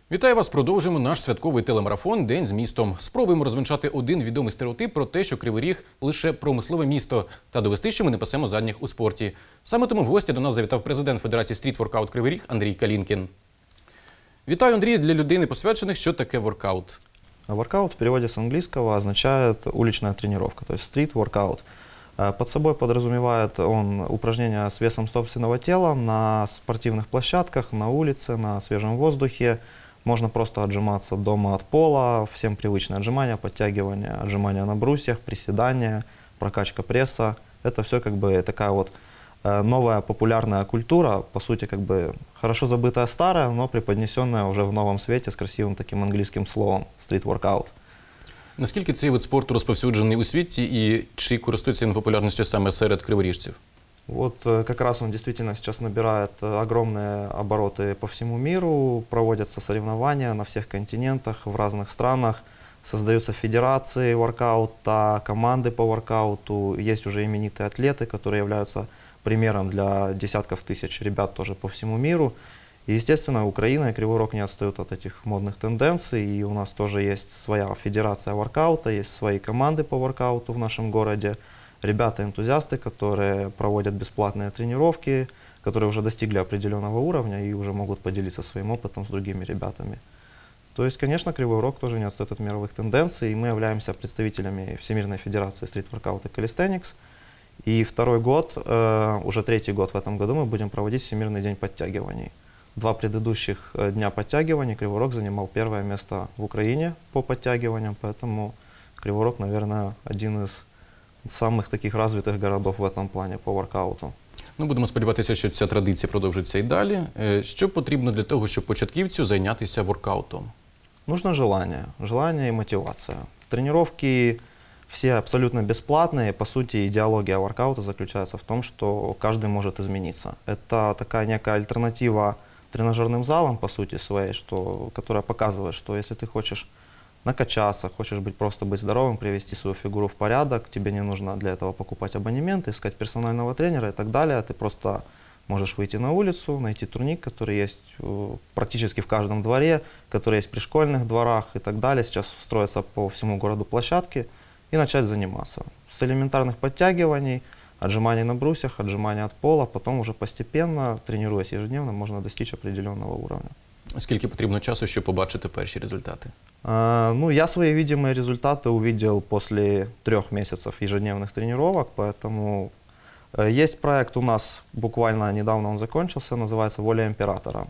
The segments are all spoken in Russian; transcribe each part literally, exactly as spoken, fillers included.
Вітаю вас! Продовжуємо наш святковий телемарафон «День з містом». Спробуємо розвінчати один відомий стереотип про те, що Кривий Ріг – лише промислове місто, та довести, що ми не пасемо задніх у спорті. Саме тому в гості до нас завітав президент Федерації стріт-воркаут Кривий Ріг Андрій Калінкін. Вітаю, Андрій! Для людей посвячених, що таке воркаут? Воркаут в переводе с английского означает уличная тренировка, то есть стрит-воркаут. Под собой подразумевает он упражнения с весом собственного тела на спортивных площадках, на улице, на свежем воздухе. Можно просто отжиматься дома от пола, всем привычные отжимания, подтягивания, отжимания на брусьях, приседания, прокачка пресса. Это все как бы такая вот новая популярная культура, по сути как бы хорошо забытая старая, но преподнесенная уже в новом свете с красивым таким английским словом стрит-воркаут. Наскільки цей вид спорту розповсюджений у світі і чи користується він популярністю саме серед криворіжців? Вот как раз он действительно сейчас набирает огромные обороты по всему миру, проводятся соревнования на всех континентах, в разных странах, создаются федерации воркаута, команды по воркауту, есть уже именитые атлеты, которые являются примером для десятков тысяч ребят тоже по всему миру. И, естественно, Украина и Кривой Рог не отстают от этих модных тенденций, и у нас тоже есть своя федерация воркаута, есть свои команды по воркауту в нашем городе. Ребята-энтузиасты, которые проводят бесплатные тренировки, которые уже достигли определенного уровня и уже могут поделиться своим опытом с другими ребятами. То есть, конечно, Кривой Рог тоже не отстает от мировых тенденций, и мы являемся представителями Всемирной Федерации стрит-воркаута Calisthenics. И второй год, э, уже третий год в этом году мы будем проводить Всемирный день подтягиваний. Два предыдущих дня подтягиваний Кривой Рог занимал первое место в Украине по подтягиваниям, поэтому Кривой Рог, наверное, один из самых таких развитых городов в этом плане по воркауту. Ну, будемо сподіватися, що ця традиція продовжиться і далі. Що потрібно для того, щоб початківцю зайнятися воркаутом? Нужно желание. Желание и мотивация. Тренировки все абсолютно бесплатные. По сути, идеология воркаута заключается в том, что каждый может измениться. Это такая некая альтернатива тренажерным залам, по сути своей, что, которая показывает, что если ты хочешь накачаться, хочешь быть, просто быть здоровым, привести свою фигуру в порядок, тебе не нужно для этого покупать абонемент, искать персонального тренера и так далее. Ты просто можешь выйти на улицу, найти турник, который есть практически в каждом дворе, который есть при школьных дворах и так далее. Сейчас строятся по всему городу площадки и начать заниматься. С элементарных подтягиваний, отжиманий на брусьях, отжиманий от пола, потом уже постепенно, тренируясь ежедневно, можно достичь определенного уровня. Скільки потрібно часу, щоб побачити перші результати? А, ну, я свои видимые результаты увидел после трех месяцев ежедневных тренировок, поэтому э, есть проект у нас, буквально недавно он закончился, называется «Воля императора».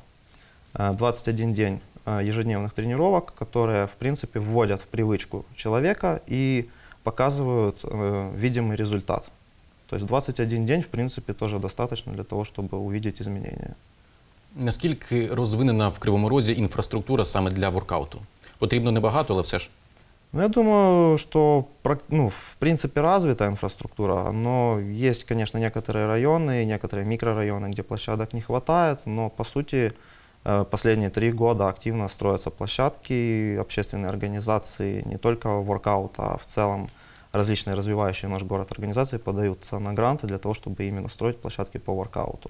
Э, двадцать один день э, ежедневных тренировок, которые, в принципе, вводят в привычку человека и показывают э, видимый результат. То есть двадцать один день, в принципе, тоже достаточно для того, чтобы увидеть изменения. Наскільки розвинена в Кривому Розі інфраструктура саме для воркауту? Потрібно небагато, але все ж. Ну, я думаю, что, ну, в принципе, развита инфраструктура, но есть, конечно, некоторые районы, некоторые микрорайоны, где площадок не хватает, но, по сути, последние три года активно строятся площадки, общественные организации, не только воркаута, а в целом различные развивающие наш город организации подаются на гранты для того, чтобы именно строить площадки по воркауту.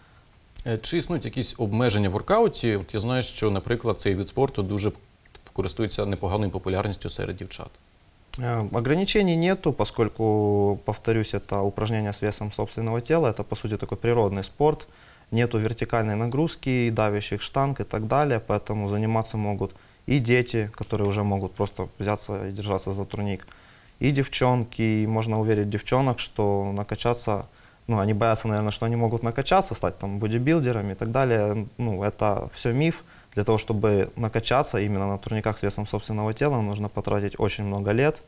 Чи існують якісь обмеження в воркауті? От я знаю, що, наприклад, цей вид спорту дуже користується непоганою популярністю серед дівчат. Ограничений нету, поскольку, повторюсь, это упражнение с весом собственного тела, это, по сути, такой природный спорт. Нету вертикальной нагрузки, давящих штанг и так далее, поэтому заниматься могут и дети, которые уже могут просто взяться и держаться за турник, и девчонки. И можно уверить девчонок, что накачаться, ну, они боятся, наверное, что они могут накачаться, стать там бодибилдерами и так далее. Ну, это все миф. Для того, чтобы накачаться именно на турниках с весом собственного тела, нужно потратить очень много лет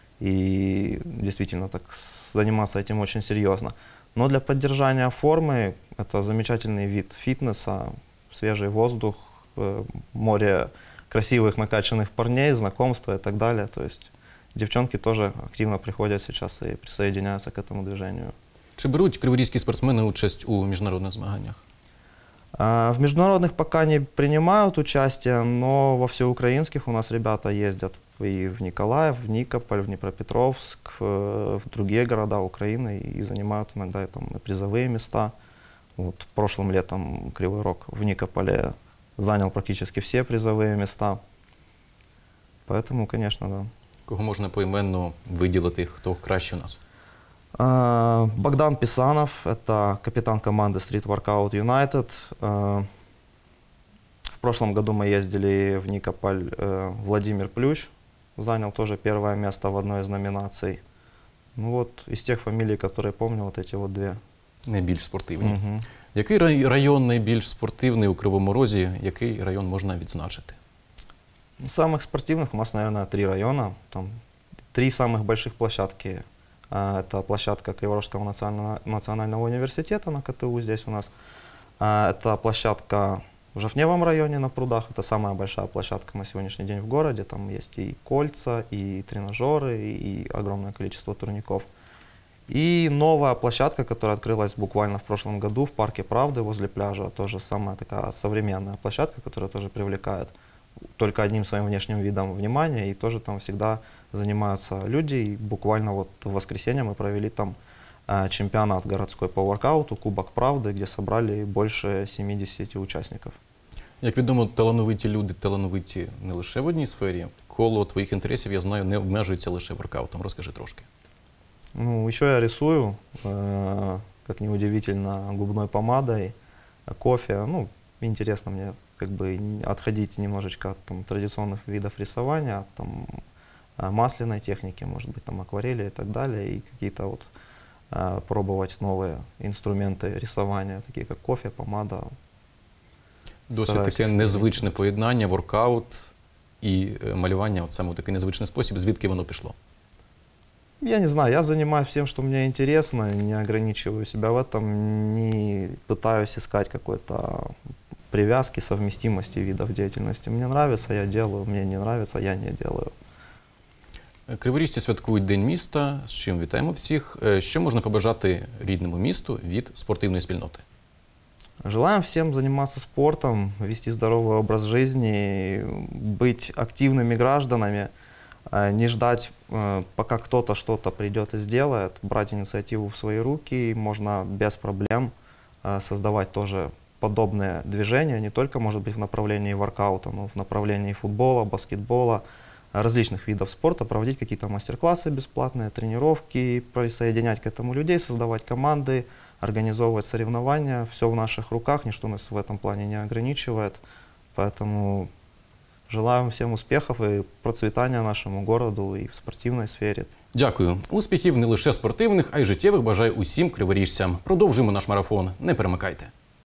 и действительно так заниматься этим очень серьезно. Но для поддержания формы это замечательный вид фитнеса, свежий воздух, море красивых накачанных парней, знакомства и так далее. То есть девчонки тоже активно приходят сейчас и присоединяются к этому движению. Чи беруть криворізькі спортсмени участь у міжнародних змаганнях? В международных пока не принимают участие, но во всеукраинских у нас ребята ездят и в Николаев, в Никополь, в Днепропетровск, в другие города Украины и занимают иногда там и призовые места. Вот прошлым летом Кривой Рог в Никополе занял практически все призовые места. Поэтому, конечно, да. Кого можна поіменно виділити, хто краще у нас? А, Богдан Писанов, это капитан команды Street Workout United. А, В прошлом году мы ездили в Никополь. э, Владимир Плющ занял тоже первое место в одной из номинаций. Ну вот, из тех фамилий, которые помню, вот эти вот две. Найбільш спортивні. Мгм. Який рай- район найбільш спортивний у Кривому Розі? Який район можна відзначити? Ну, самых спортивных у нас, наверное, три района. Там три самых больших площадки. А, Это площадка Криворожского национального, национального университета на КТУ здесь у нас. А, Это площадка в Жовневом районе на прудах. Это самая большая площадка на сегодняшний день в городе. Там есть и кольца, и тренажеры, и огромное количество турников. И новая площадка, которая открылась буквально в прошлом году в парке Правды возле пляжа. Тоже самая такая современная площадка, которая тоже привлекает только одним своим внешним видом внимания. И тоже там всегда занимаются люди. И буквально вот в воскресенье мы провели там э, чемпионат городской по воркауту, Кубок Правды, где собрали больше семидесяти участников. Як відомо, талановиті люди талановиті не лише в одній сфері. Коло твоїх інтересів, я знаю, не обмежується лише воркаутом. Розкажи трошки. Ну, еще я рисую, э, как ни удивительно, губной помадой, э, кофе. Ну, интересно мне как бы н- отходить немножечко от там, традиционных видов рисования, от там, э, масляной техники, может быть, там акварели и так далее, и какие-то вот э, пробовать новые инструменты рисования, такие как кофе, помада. Досить Стараюсь таке експериментувати. незвичне поєднання, воркаут і е, малювання, от саме у такий незвичний спосіб. Звідки воно пішло? Я не знаю, я занимаюсь всем, что мне интересно, не ограничиваю себя в этом, не пытаюсь искать какой-то привязки, совместимости видов деятельности. Мне нравится, я делаю, мне не нравится, я не делаю. Е, Криворіжці святкують День міста, з чим вітаємо всіх. Е, Що можна побажати рідному місту від спортивної спільноти? Желаем всем заниматься спортом, вести здоровый образ жизни, быть активными гражданами, э, не ждать, э, пока кто-то что-то придет и сделает, брать инициативу в свои руки, можно без проблем э, создавать тоже подобные движения, не только, может быть, в направлении воркаута, но в направлении футбола, баскетбола, различных видов спорта, проводить какие-то мастер-классы бесплатные, тренировки, присоединять к этому людей, создавать команды, организовывать соревнования. Все в наших руках, ничто нас в этом плане не ограничивает. Поэтому желаем всем успехов и процветания нашему городу и в спортивной сфере. Дякую. Успіхів не лише спортивних, а й життєвих бажаю усім криворіжцям. Продовжуємо наш марафон. Не перемикайте.